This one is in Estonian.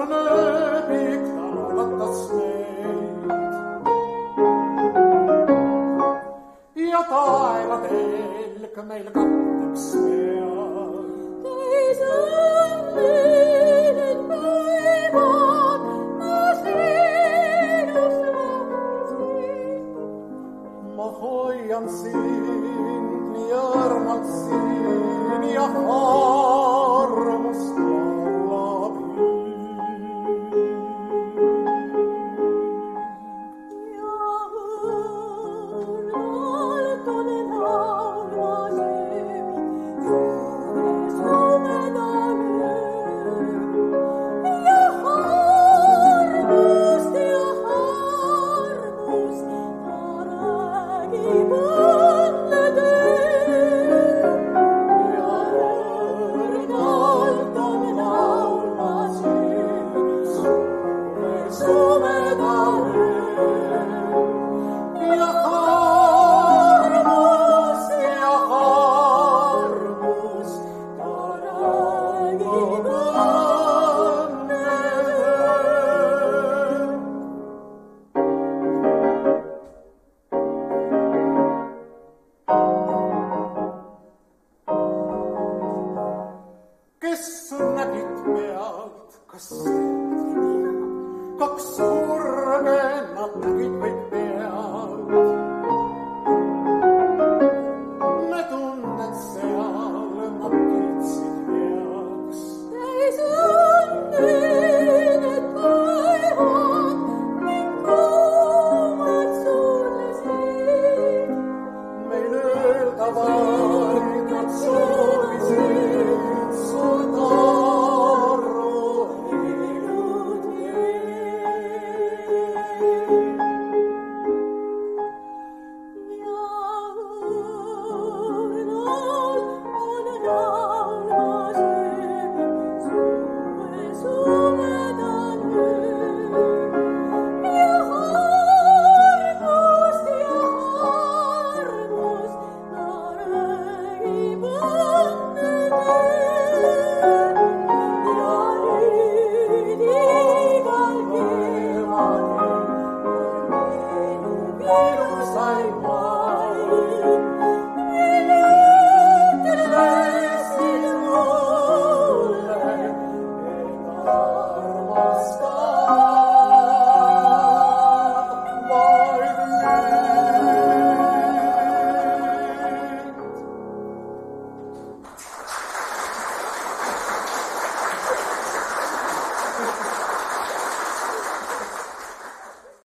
nööbik laulatas meid. Ja taevatelg meil katteks peal. Teisel meelel päevad ma sinust vaatsin. Ma hoian sind nii armalt siin ja armust laulab hüüd. Ja õrnalt on laulma söömid suure sumedale. Ja armust ta räägib kes nägid pealt, kas